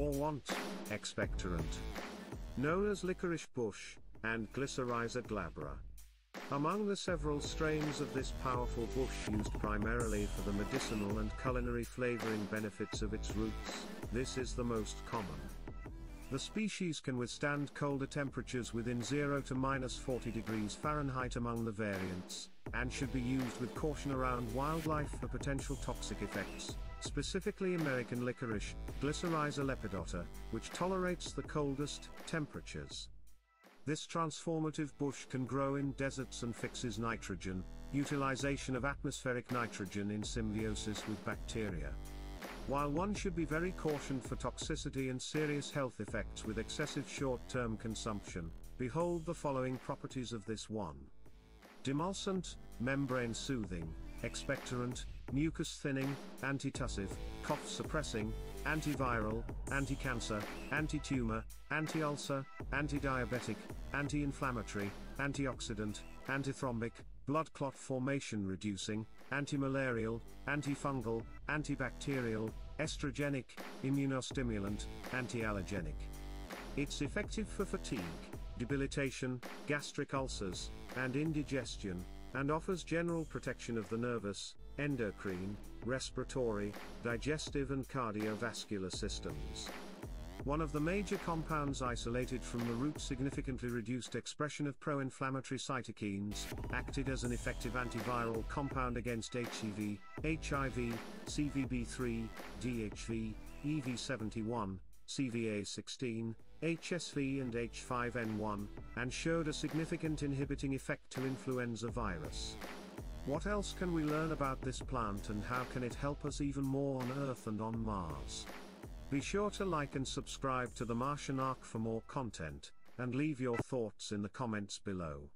or want, expectorant. Known as licorice bush, and Glycyrrhiza glabra. Among the several strains of this powerful bush used primarily for the medicinal and culinary flavoring benefits of its roots, this is the most common. The species can withstand colder temperatures within 0 to -40 degrees Fahrenheit among the variants, and should be used with caution around wildlife for potential toxic effects, specifically American licorice, Glycyrrhiza lepidota, which tolerates the coldest temperatures. This transformative bush can grow in deserts and fixes nitrogen, utilization of atmospheric nitrogen in symbiosis with bacteria. While one should be very cautioned for toxicity and serious health effects with excessive short-term consumption, behold the following properties of this one. Demulcent, membrane soothing, expectorant, mucus thinning, antitussive, cough suppressing, antiviral, anti-cancer, anti-tumor, anti-ulcer, anti-diabetic, anti-inflammatory, antioxidant, antithrombic, blood clot formation reducing, antimalarial, antifungal, antibacterial, estrogenic, immunostimulant, anti-allergenic. It's effective for fatigue, debilitation, gastric ulcers, and indigestion, and offers general protection of the nervous, endocrine, respiratory, digestive and cardiovascular systems. One of the major compounds isolated from the root significantly reduced expression of pro-inflammatory cytokines, acted as an effective antiviral compound against HEV, HIV, CVB3, DHV, EV71, CVA16, HSV and H5N1, and showed a significant inhibiting effect to influenza virus. What else can we learn about this plant and how can it help us even more on Earth and on Mars? Be sure to like and subscribe to the Martian Ark for more content, and leave your thoughts in the comments below.